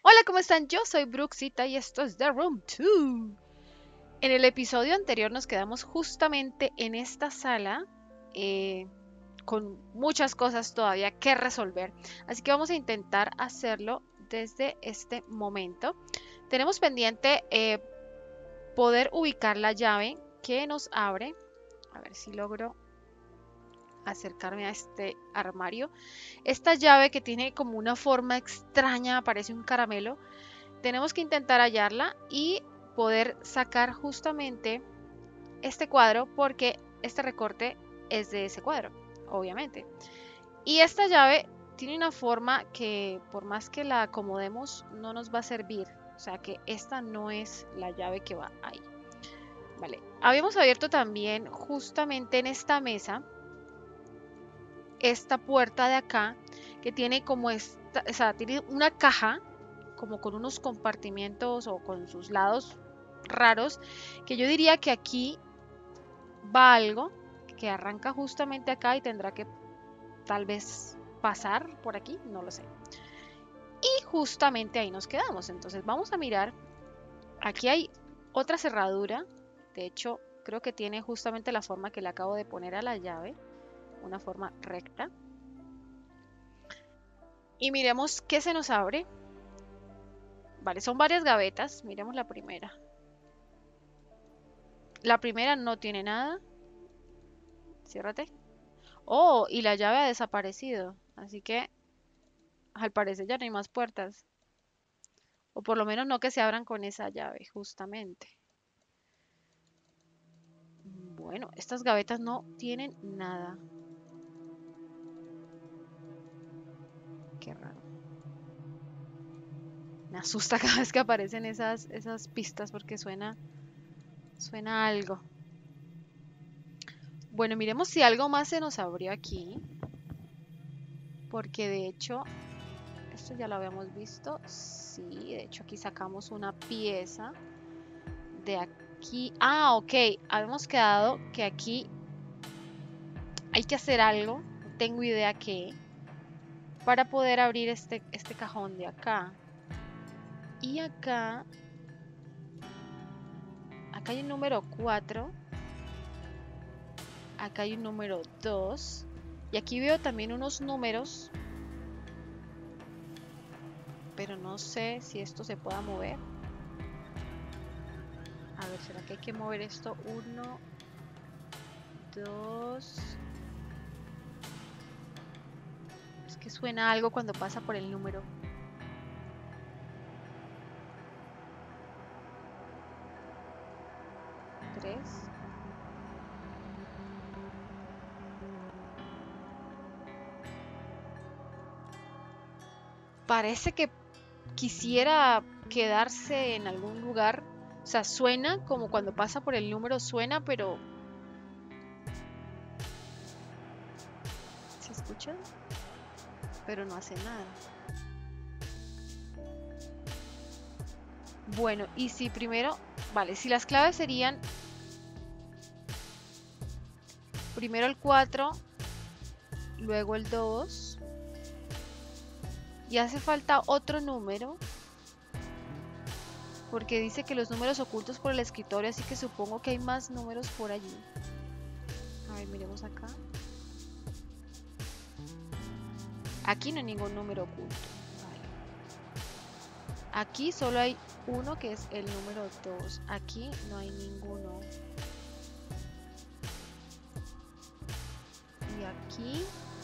Hola, ¿cómo están? Yo soy Bruxita y esto es The Room 2. En el episodio anterior nos quedamos justamente en esta sala eh, con muchas cosas todavía que resolver. Así que vamos a intentar hacerlo desde este momento. Tenemos pendiente poder ubicar la llave que nos abre. A ver si logro acercarme a este armario. Esta llave que tiene como una forma extraña, parece un caramelo. Tenemos que intentar hallarla y poder sacar justamente este cuadro porque este recorte es de ese cuadro, obviamente. Y esta llave tiene una forma que por más que la acomodemos no nos va a servir. O sea que esta no es la llave que va ahí. Vale. Habíamos abierto también justamente en esta mesa esta puerta de acá que tiene como esta, o sea, tiene una caja como con unos compartimientos o con sus lados raros, que yo diría que aquí va algo que arranca justamente acá y tendrá que tal vez pasar por aquí, no lo sé. Y justamente ahí nos quedamos. Entonces vamos a mirar. Aquí hay otra cerradura. De hecho, creo que tiene justamente la forma que le acabo de poner a la llave. Una forma recta. Y miremos qué se nos abre. Vale, son varias gavetas. Miremos la primera. La primera no tiene nada. Ciérrate. Oh, y la llave ha desaparecido. Así que al parecer ya no hay más puertas. O por lo menos no que se abran con esa llave, justamente. Bueno, estas gavetas no tienen nada. Qué raro. Me asusta cada vez que aparecen esas pistas porque suena algo. Bueno, miremos si algo más se nos abrió aquí. Porque de hecho, esto ya lo habíamos visto. Sí, de hecho aquí sacamos una pieza de aquí. Ah, ok. Habíamos quedado que aquí hay que hacer algo. No tengo idea qué. Para poder abrir este cajón de acá. Y acá hay un número 4. Acá hay un número 2. Y aquí veo también unos números. Pero no sé si esto se pueda mover. A ver, ¿será que hay que mover esto? 1, 2. Es que suena algo cuando pasa por el número. 3. Parece que quisiera quedarse en algún lugar. O sea, suena como cuando pasa por el número, suena, pero ¿se escucha? Pero no hace nada. Bueno, y si primero, vale, si las claves serían primero el 4, luego el 2, y hace falta otro número, porque dice que los números ocultos por el escritorio, así que supongo que hay más números por allí. A ver, miremos acá. Aquí no hay ningún número oculto. Vale. Aquí solo hay uno que es el número 2. Aquí no hay ninguno. Y aquí,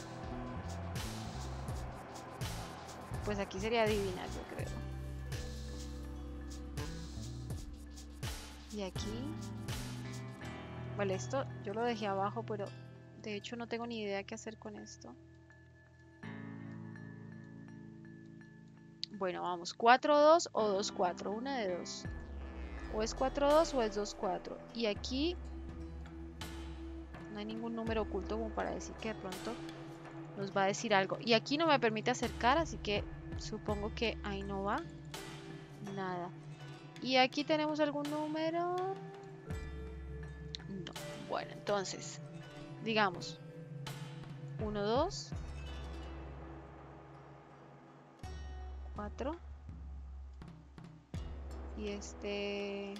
pues aquí sería adivinar, yo creo. Y aquí, vale, esto yo lo dejé abajo, pero de hecho no tengo ni idea qué hacer con esto. Bueno, vamos, 4-2 o 2-4, una de dos. O es 4-2 o es 2-4. Y aquí no hay ningún número oculto como para decir que de pronto nos va a decir algo. Y aquí no me permite acercar, así que supongo que ahí no va nada. Y aquí tenemos algún número. No. Bueno, entonces, digamos 1, 2, 4, Y este...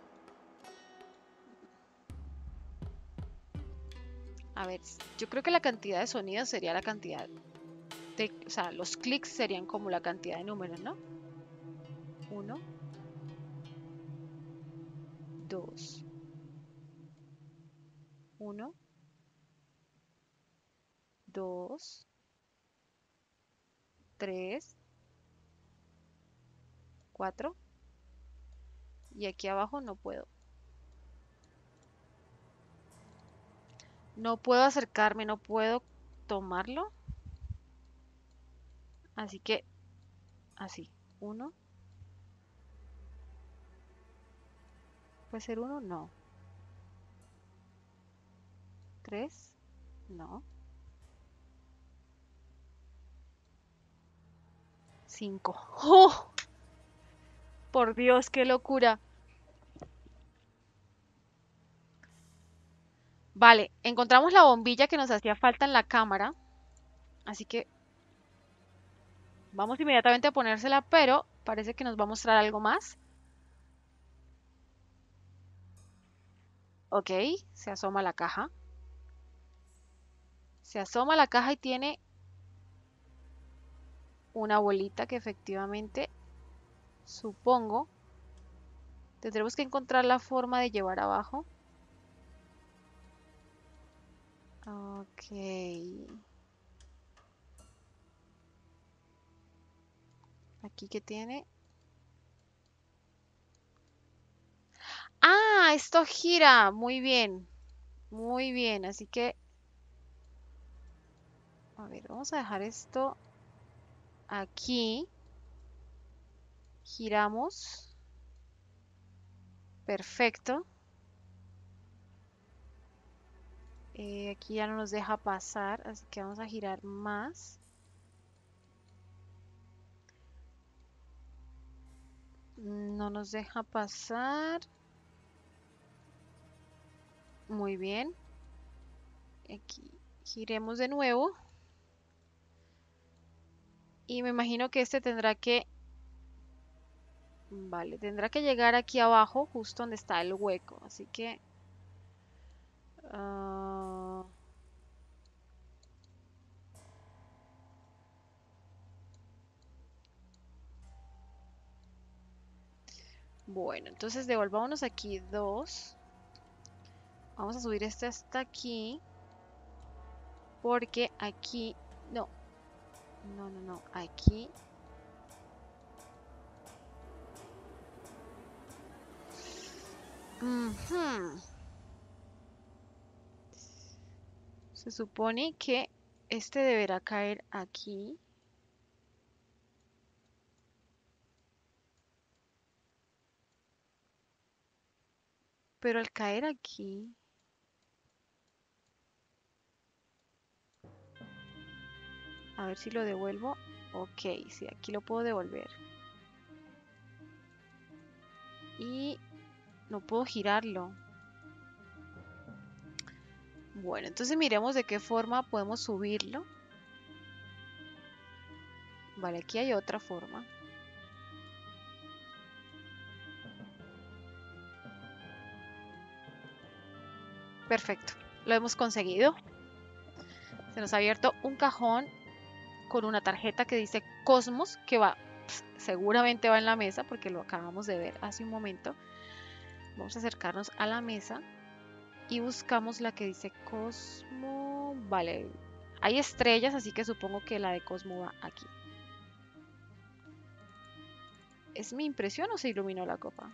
A ver, yo creo que la cantidad de sonidos sería la cantidad de... O sea, los clics serían como la cantidad de números, ¿no? 1, 2, 1, 2, 3, 4. Y aquí abajo no puedo. No puedo acercarme, no puedo tomarlo. Así que, así. 1. ¿Puede ser 1? No. 3. No. 5. ¡Oh! Por Dios, qué locura. Vale, encontramos la bombilla que nos hacía falta en la cámara. Así que vamos inmediatamente a ponérsela, pero parece que nos va a mostrar algo más. Ok, se asoma la caja. Se asoma la caja y tiene una bolita que efectivamente, supongo, tendremos que encontrar la forma de llevar abajo. Ok. Aquí que tiene. Ah, esto gira. Muy bien. Muy bien. Así que, a ver, vamos a dejar esto aquí. Giramos. Perfecto. Aquí ya no nos deja pasar, así que vamos a girar más. No nos deja pasar. Muy bien. Aquí giremos de nuevo. Y me imagino que este tendrá que... Vale, tendrá que llegar aquí abajo, justo donde está el hueco. Así que... ah, bueno, entonces devolvámonos aquí 2. Vamos a subir este hasta aquí. Porque aquí... No, no, no, no. Aquí... Ujú. Se supone que este deberá caer aquí. Pero al caer aquí... A ver si lo devuelvo. Ok, sí, aquí lo puedo devolver. Y no puedo girarlo. Bueno, entonces miremos de qué forma podemos subirlo. Vale, aquí hay otra forma. Perfecto, lo hemos conseguido. Se nos ha abierto un cajón con una tarjeta que dice Cosmos, que va, seguramente va en la mesa porque lo acabamos de ver hace un momento. Vamos a acercarnos a la mesa y buscamos la que dice Cosmo. Vale, hay estrellas, así que supongo que la de Cosmo va aquí. ¿Es mi impresión o se iluminó la copa?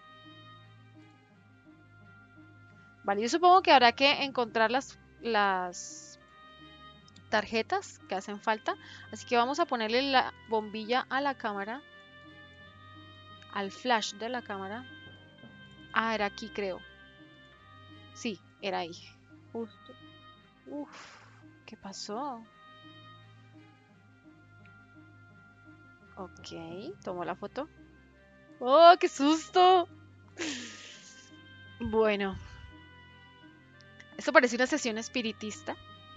Vale, yo supongo que habrá que encontrar las tarjetas que hacen falta. Así que vamos a ponerle la bombilla a la cámara, al flash de la cámara. Ah, era aquí, creo. Sí, era ahí. Justo. Uf, ¿qué pasó? Ok, tomo la foto. ¡Oh, qué susto! Bueno, esto parece una sesión espiritista.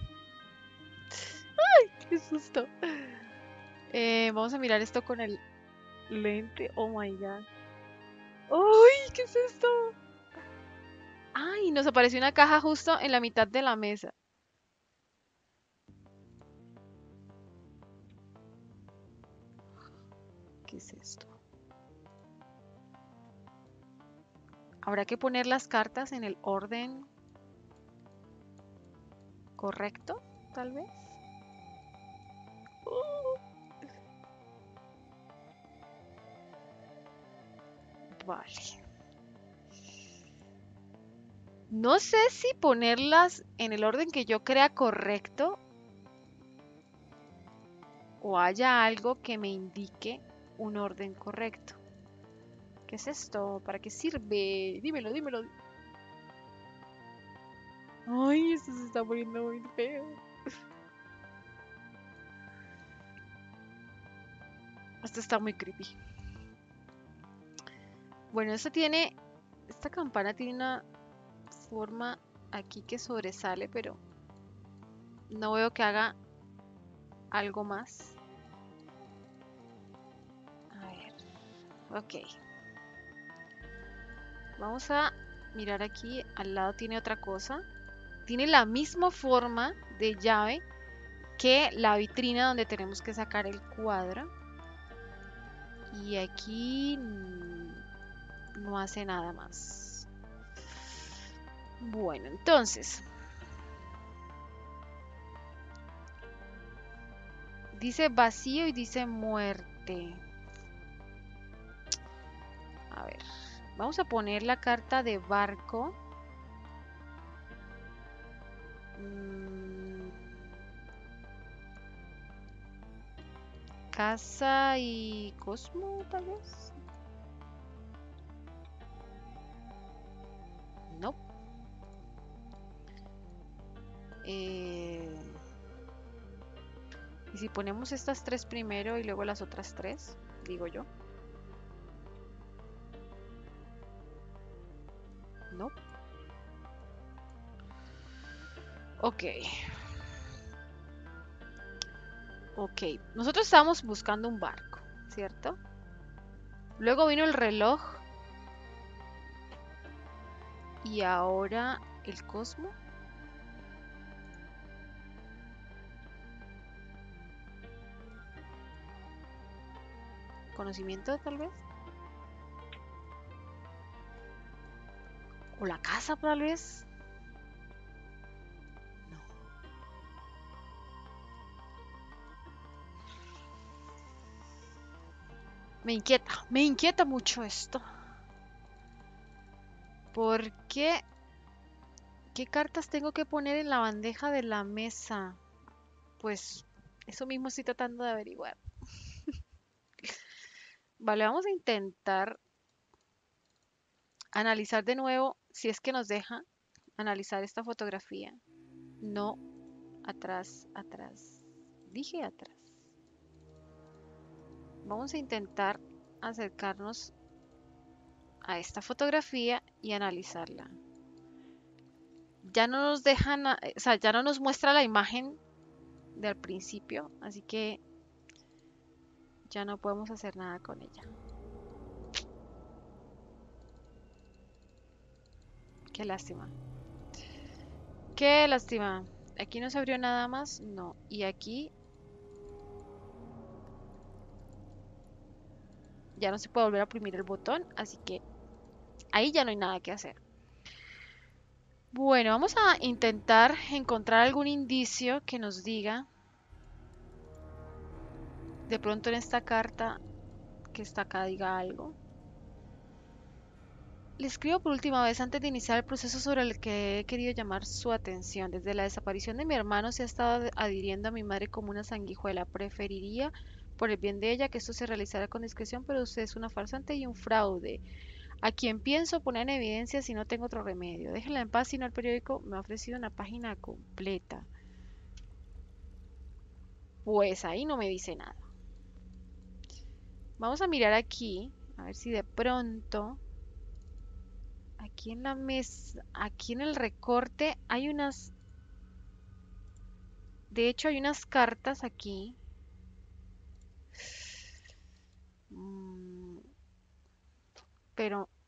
¡Qué susto! Vamos a mirar esto con el lente. Oh my god. ¡Uy! ¿Qué es esto? ¡Ay! Nos apareció una caja justo en la mitad de la mesa. ¿Qué es esto? Habrá que poner las cartas en el orden correcto, tal vez. Vale. No sé si ponerlas en el orden que yo crea correcto o haya algo que me indique un orden correcto. ¿Qué es esto? ¿Para qué sirve? Dímelo, dímelo. Ay, esto se está poniendo muy feo. Esto está muy creepy. Bueno, esta campana tiene una forma aquí que sobresale, pero no veo que haga algo más. A ver, ok. Vamos a mirar aquí, al lado tiene otra cosa. Tiene la misma forma de llave que la vitrina donde tenemos que sacar el cuadro. Y aquí no hace nada más. Bueno, entonces, dice vacío y dice muerte. A ver, vamos a poner la carta de barco. Mm, Casa y Cosmo, tal vez. No. Eh, ¿Y si ponemos estas tres primero y luego las otras tres? Digo yo. No. Ok. Ok. Nosotros estábamos buscando un barco, ¿cierto? Luego vino el reloj. Y ahora el Cosmo. Conocimiento, tal vez. O la casa, tal vez. No. Me inquieta mucho esto. ¿Por qué? ¿Qué cartas tengo que poner en la bandeja de la mesa? Pues eso mismo estoy tratando de averiguar. Vale, vamos a intentar analizar de nuevo si es que nos deja analizar esta fotografía. No, atrás, atrás. Dije atrás. Vamos a intentar acercarnos a esta fotografía y analizarla. Ya no nos dejan, o sea, ya no nos muestra la imagen del principio, así que ya no podemos hacer nada con ella. Qué lástima. Qué lástima. Aquí no se abrió nada más, no. Y aquí ya no se puede volver a oprimir el botón, así que ahí ya no hay nada que hacer. Bueno, vamos a intentar encontrar algún indicio que nos diga, de pronto en esta carta que está acá diga algo. Le escribo por última vez antes de iniciar el proceso sobre el que he querido llamar su atención. Desde la desaparición de mi hermano se ha estado adhiriendo a mi madre como una sanguijuela. Preferiría, por el bien de ella, que esto se realizara con discreción, pero usted es una farsante y un fraude, a quien pienso poner en evidencia si no tengo otro remedio. Déjenla en paz, si no el periódico me ha ofrecido una página completa. Pues ahí no me dice nada. Vamos a mirar aquí, a ver si de pronto, aquí en la mesa, aquí en el recorte, hay unas, de hecho hay unas cartas aquí. Mm, pero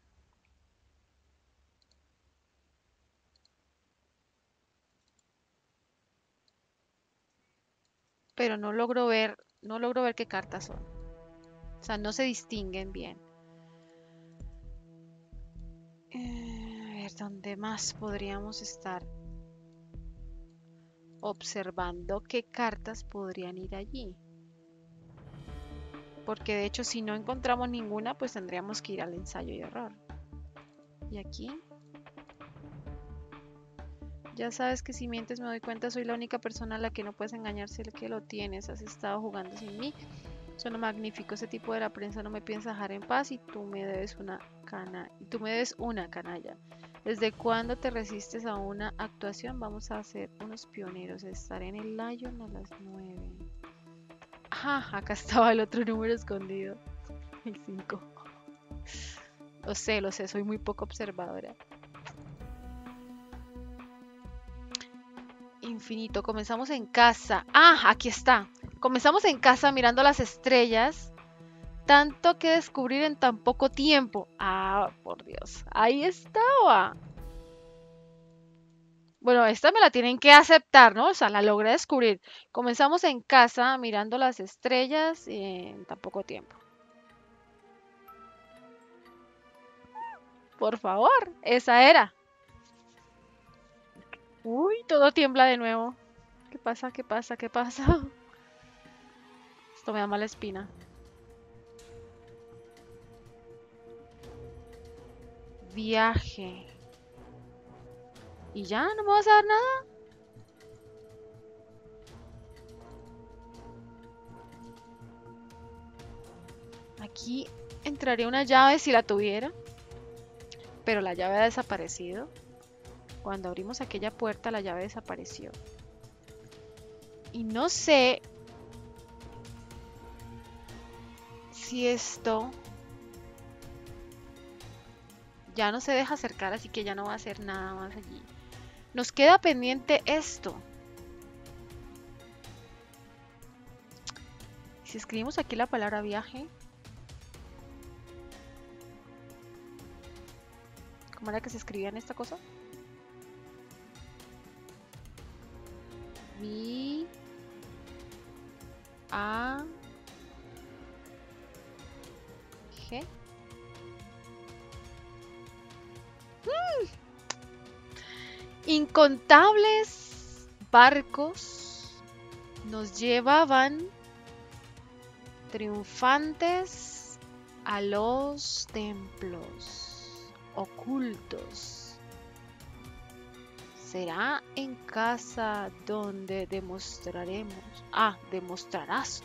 pero no logro ver qué cartas son. O sea, no se distinguen bien. A ver, ¿dónde más podríamos estar observando qué cartas podrían ir allí? Porque de hecho, si no encontramos ninguna, pues tendríamos que ir al ensayo y error. Y aquí, ya sabes que si mientes me doy cuenta, soy la única persona a la que no puedes engañarse el que lo tienes. Has estado jugando sin mí. Suena magnífico, ese tipo de la prensa no me piensa dejar en paz y tú me debes una canalla. ¿Desde cuándo te resistes a una actuación? Vamos a ser unos pioneros. Estaré en el Lion a las 9. Ajá, acá estaba el otro número escondido. El 5. Lo sé, soy muy poco observadora. Infinito, comenzamos en casa. Ah, aquí está. Comenzamos en casa mirando las estrellas. Tanto que descubrir en tan poco tiempo. Ah, por Dios. Ahí estaba. Bueno, esta me la tienen que aceptar, ¿no? O sea, la logré descubrir. Comenzamos en casa mirando las estrellas en tan poco tiempo. Por favor, esa era. Uy, todo tiembla de nuevo. ¿Qué pasa? ¿Qué pasa? ¿Qué pasa? Esto me da mala espina. Viaje. ¿Y ya? ¿No me vas a dar nada? Aquí entraría una llave si la tuviera. Pero la llave ha desaparecido. Cuando abrimos aquella puerta, la llave desapareció. Y no sé si esto ya no se deja acercar, así que ya no va a hacer nada más allí. Nos queda pendiente esto. Si escribimos aquí la palabra viaje, ¿cómo era que se escribía en esta cosa? Vi a G. Incontables barcos nos llevaban triunfantes a los templos ocultos. Será en casa donde demostraremos. Demostrarás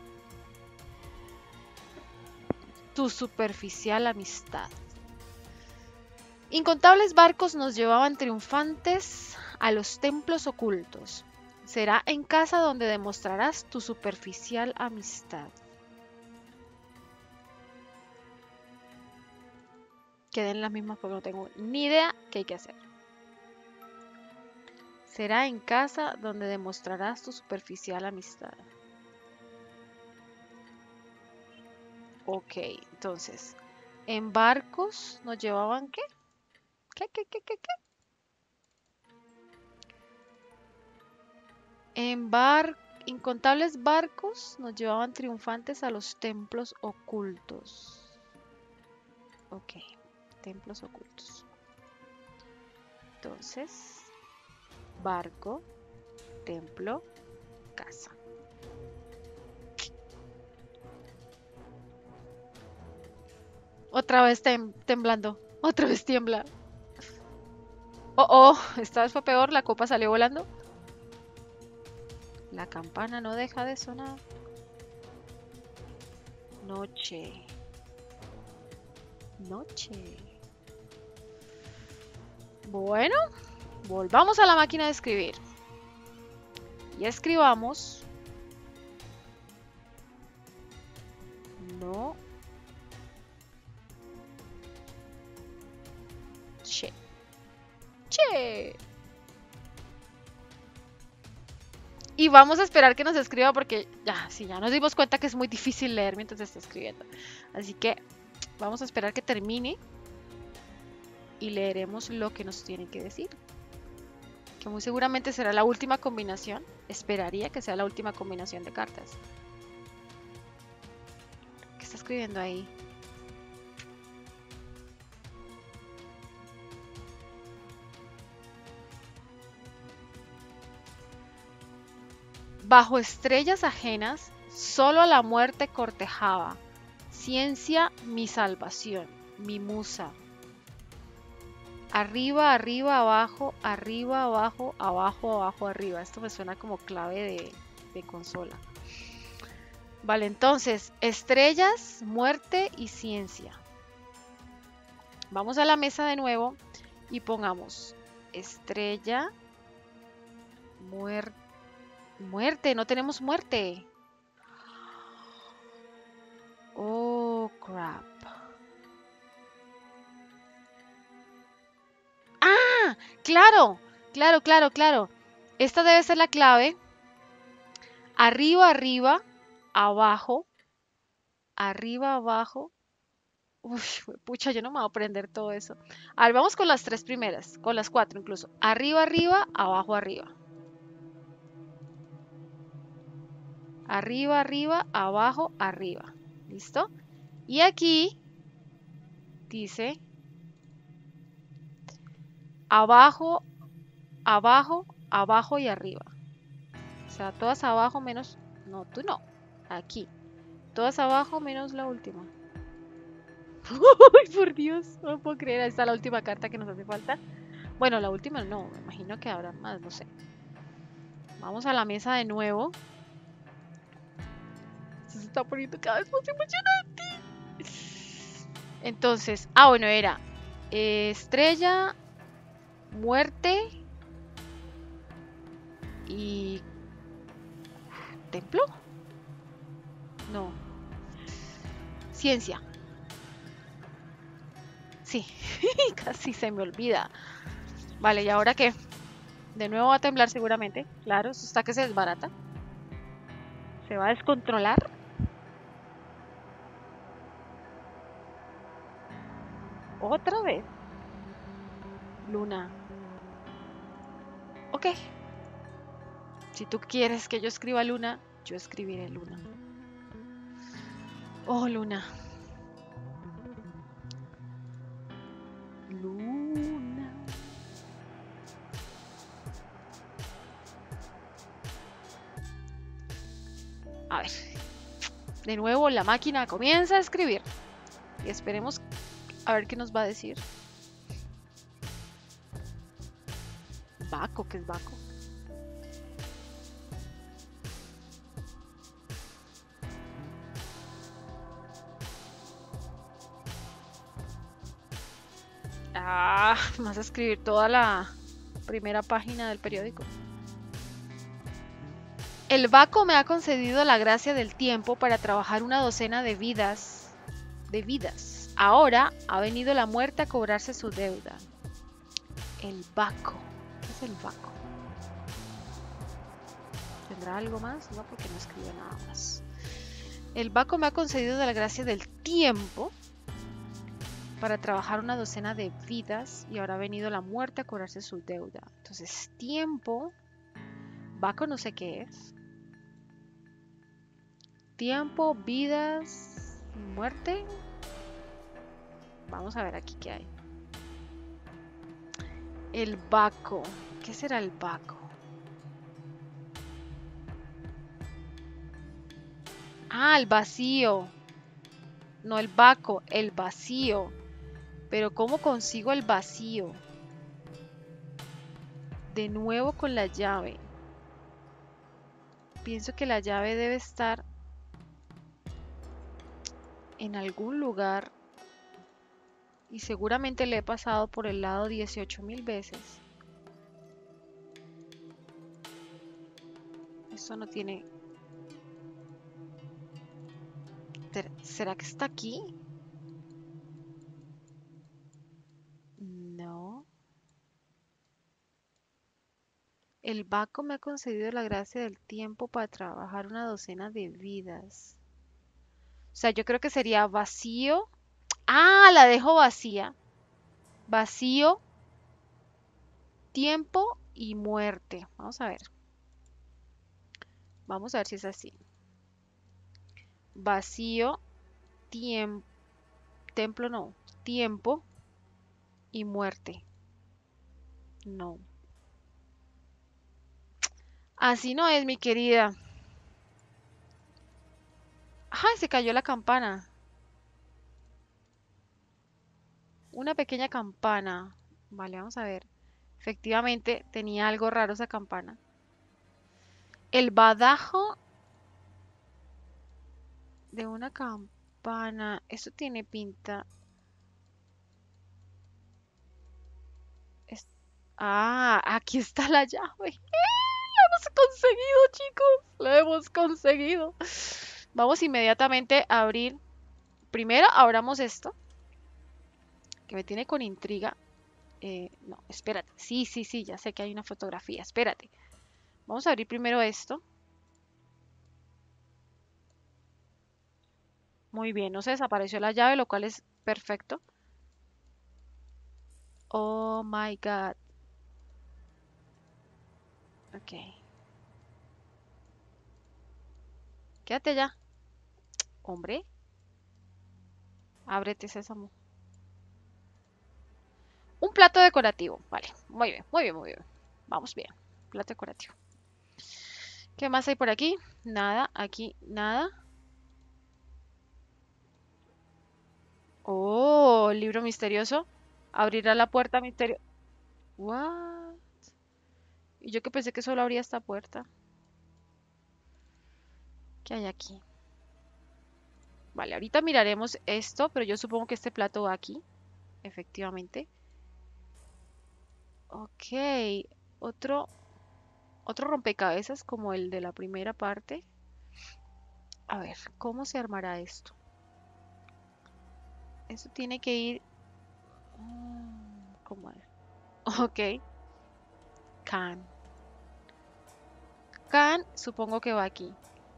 tu superficial amistad. Incontables barcos nos llevaban triunfantes a los templos ocultos. Será en casa donde demostrarás tu superficial amistad. Queden las mismas porque no tengo ni idea qué hay que hacer. Será en casa donde demostrarás tu superficial amistad. Ok, entonces, ¿en barcos nos llevaban qué? ¿Qué? Incontables barcos nos llevaban triunfantes a los templos ocultos. Ok, templos ocultos. Entonces, barco, templo, casa. Otra vez temblando. Otra vez tiembla. Oh, esta vez fue peor. La copa salió volando. La campana no deja de sonar. Noche. Bueno, volvamos a la máquina de escribir. Y escribamos. No. Che. Y vamos a esperar que nos escriba porque ya nos dimos cuenta que es muy difícil leer mientras está escribiendo. Así que vamos a esperar que termine y leeremos lo que nos tiene que decir. que muy seguramente será la última combinación. Esperaría que sea la última combinación de cartas. ¿Qué está escribiendo ahí? Bajo estrellas ajenas, solo a la muerte cortejaba. Ciencia, mi salvación, mi musa. Arriba, arriba, abajo, arriba, abajo, abajo, abajo, arriba. Esto me suena como clave de consola. Vale, entonces, estrellas, muerte y ciencia. Vamos a la mesa de nuevo y pongamos estrella, muerte, no tenemos muerte. Oh, crap. ¡Ah! ¡Claro! Claro, claro, claro. Esta debe ser la clave. Arriba, arriba, abajo, arriba, abajo. Uf, pucha, yo no me voy a aprender todo eso. A ver, vamos con las tres primeras, con las cuatro incluso. Arriba, arriba, abajo, arriba. Arriba, arriba, abajo, arriba. ¿Listo? Y aquí dice abajo, abajo, abajo y arriba. O sea, todas abajo menos... No, tú no. Aquí. Todas abajo menos la última. ¡Ay, por Dios! No me puedo creer. Ahí está la última carta que nos hace falta. Bueno, la última no. Me imagino que habrá más, no sé. Vamos a la mesa de nuevo. Esto se está poniendo cada vez más emocionante. Entonces, bueno, era estrella, muerte y templo. No, ciencia. Sí, casi se me olvida. Vale, ¿y ahora qué? De nuevo va a temblar seguramente. Claro, eso está que se desbarata. Se va a descontrolar. Otra vez. Luna. Ok. Si tú quieres que yo escriba Luna, yo escribiré Luna. Oh, Luna. Luna. A ver. De nuevo la máquina comienza a escribir. Y esperemos a ver qué nos va a decir. Baco, ¿qué es Baco? Vas a escribir toda la primera página del periódico. El Baco me ha concedido la gracia del tiempo para trabajar una docena de vidas. Ahora ha venido la muerte a cobrarse su deuda. El Baco. ¿Qué es el Baco? ¿Tendrá algo más? No, porque no escribe nada más. El Baco me ha concedido la gracia del tiempo para trabajar una docena de vidas y ahora ha venido la muerte a cobrarse su deuda. Entonces, tiempo, Baco no sé qué es. Tiempo, vidas, muerte. Vamos a ver aquí qué hay. El Baco. ¿Qué será el Baco? El vacío. No el Baco, el vacío. Pero ¿cómo consigo el vacío? De nuevo con la llave. Pienso que la llave debe estar en algún lugar. Y seguramente le he pasado por el lado 18.000 veces. Eso no tiene... ¿Será que está aquí? No. El Baco me ha concedido la gracia del tiempo para trabajar una docena de vidas. O sea, yo creo que sería vacío. La dejo vacía. Vacío, tiempo y muerte. Vamos a ver. Vamos a ver si es así. Vacío, tiempo, templo no, tiempo y muerte. No. Así no es, mi querida. ¡Ay! Se cayó la campana. Una pequeña campana. Vale, vamos a ver. Efectivamente, tenía algo raro esa campana. El badajo de una campana. Eso tiene pinta. Es- Ah, aquí está la llave. ¡La hemos conseguido, chicos! ¡La hemos conseguido! Vamos inmediatamente a abrir. Primero abramos esto, que me tiene con intriga. No, espérate. Sí, sí, sí, ya sé que hay una fotografía. Espérate. Vamos a abrir primero esto. Muy bien, no se desapareció la llave, lo cual es perfecto. Oh my God. Ok. Quédate ya. Hombre, ábrete, sésamo. Un plato decorativo. Vale, muy bien, muy bien, muy bien. Vamos bien. Plato decorativo. ¿Qué más hay por aquí? Nada, aquí nada. Oh, libro misterioso. Abrirá la puerta misteriosa. What? Y yo que pensé que solo abría esta puerta. ¿Qué hay aquí? Vale, ahorita miraremos esto, pero yo supongo que este plato va aquí, efectivamente. Ok, otro, otro rompecabezas como el de la primera parte. A ver, ¿cómo se armará esto? Eso tiene que ir... ¿Cómo es? Ok, can. Can, supongo que va aquí.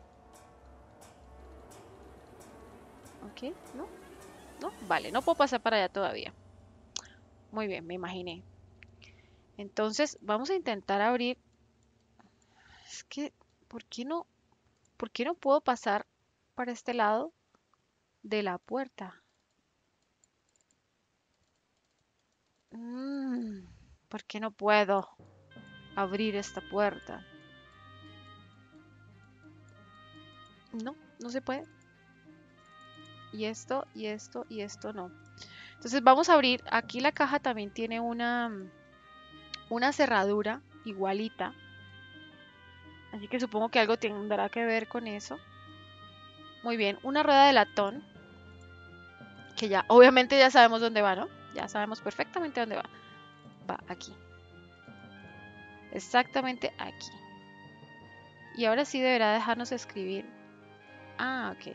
Ok, ¿no? ¿No? Vale, no puedo pasar para allá todavía. Muy bien, me imaginé. Entonces, vamos a intentar abrir. Es que, ¿por qué no? ¿Por qué no puedo pasar para este lado de la puerta? Mm, ¿Por qué no puedo abrir esta puerta? No, no se puede. Y esto, y esto, y esto no. Entonces vamos a abrir. Aquí la caja también tiene una cerradura igualita. Así que supongo que algo tendrá que ver con eso. Muy bien, una rueda de latón. Que ya, obviamente ya sabemos dónde va, ¿no? Ya sabemos perfectamente dónde va. Va aquí. Exactamente aquí. Y ahora sí deberá dejarnos escribir. Ah, ok.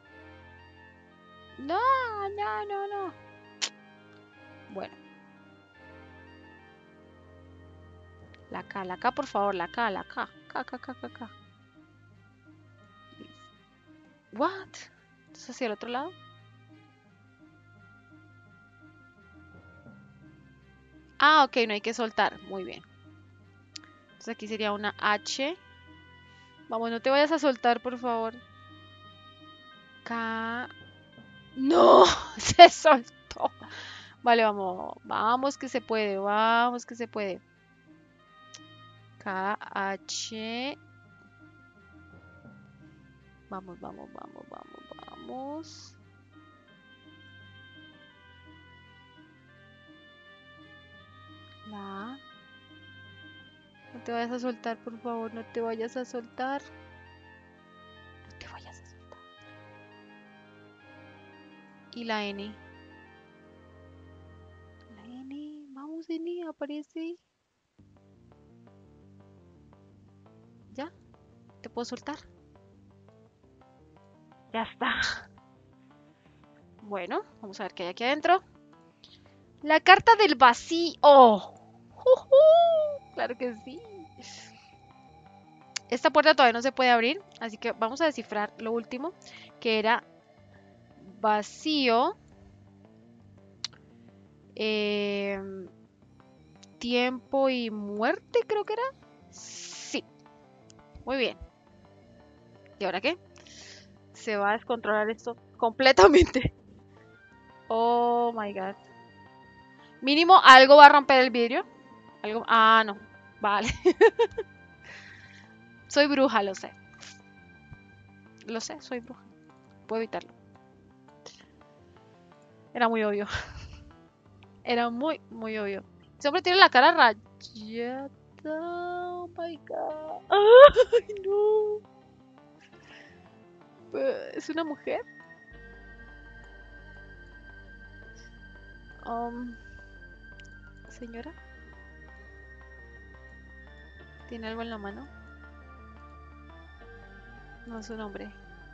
No, no, no, no. Bueno, la K, por favor, la K, la K. K, K, K, K, K. What? ¿Entonces hacia el otro lado? Ah, ok, no hay que soltar. Muy bien. Entonces aquí sería una H. Vamos, no te vayas a soltar, por favor. K. ¡No! Se soltó. Vale, vamos. Vamos que se puede. Vamos que se puede. K, H. Vamos, vamos, vamos, vamos, vamos. La. No te vayas a soltar, por favor. No te vayas a soltar. No te vayas a soltar. Y la N. La N. Vamos, N. Aparece. ¿Ya? ¿Te puedo soltar? Ya está. Bueno, vamos a ver qué hay aquí adentro. La carta del vacío. ¡Jujú! Claro que sí. Esta puerta todavía no se puede abrir, así que vamos a descifrar lo último, que era vacío, eh, tiempo y muerte, creo que era. Sí, muy bien. ¿Y ahora qué? Se va a descontrolar esto completamente. Oh my god. Mínimo algo va a romper el vidrio. Algo. Ah, no. Vale. Soy bruja, lo sé. Lo sé, soy bruja. Puedo evitarlo. Era muy obvio. Era muy, muy obvio. Siempre tiene la cara rayada. Oh my god. Ay, no. ¿Es una mujer? Um, Señora, ¿tiene algo en la mano? No es un hombre.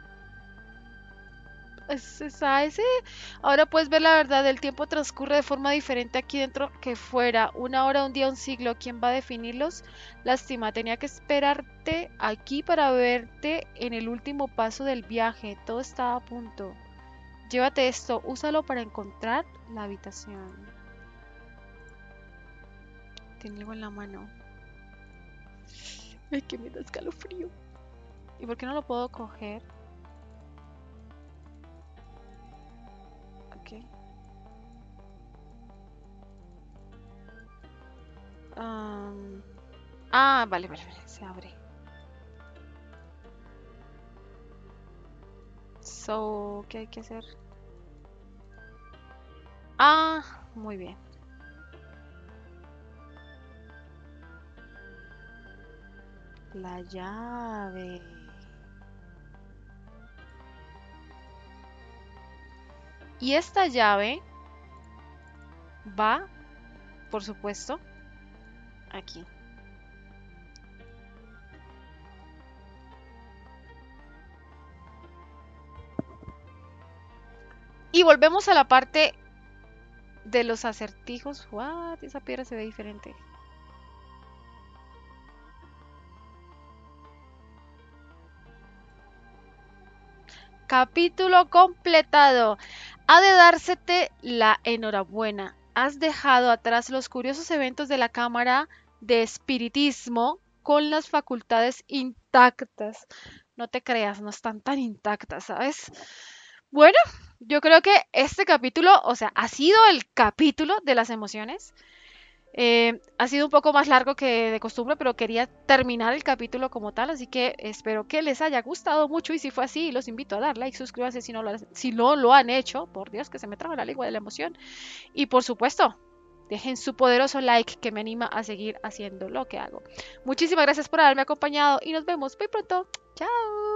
Ese. Ahora puedes ver la verdad. El tiempo transcurre de forma diferente aquí dentro que fuera. Una hora, un día, un siglo. ¿Quién va a definirlos? Lástima, tenía que esperarte aquí para verte en el último paso del viaje. Todo estaba a punto. Llévate esto, úsalo para encontrar la habitación. Tiene algo en la mano. Ay, que me da escalofrío. ¿Y por qué no lo puedo coger? Ok. Vale, vale, vale. Se abre. So, ¿qué hay que hacer? Ah, muy bien. La llave. Y esta llave va, por supuesto, aquí. Y volvemos a la parte de los acertijos. What? Esa piedra se ve diferente. Capítulo completado. Ha de dársete la enhorabuena. Has dejado atrás los curiosos eventos de la Cámara de Espiritismo con las facultades intactas. No te creas, no están tan intactas, ¿sabes? Bueno, yo creo que este capítulo, o sea, ha sido el capítulo de las emociones. Ha sido un poco más largo que de costumbre, pero quería terminar el capítulo como tal, así que espero que les haya gustado mucho y si fue así, los invito a dar like, suscríbanse si no lo han hecho, por Dios que se me traba la lengua de la emoción, y por supuesto, dejen su poderoso like que me anima a seguir haciendo lo que hago. Muchísimas gracias por haberme acompañado y nos vemos muy pronto. Chao.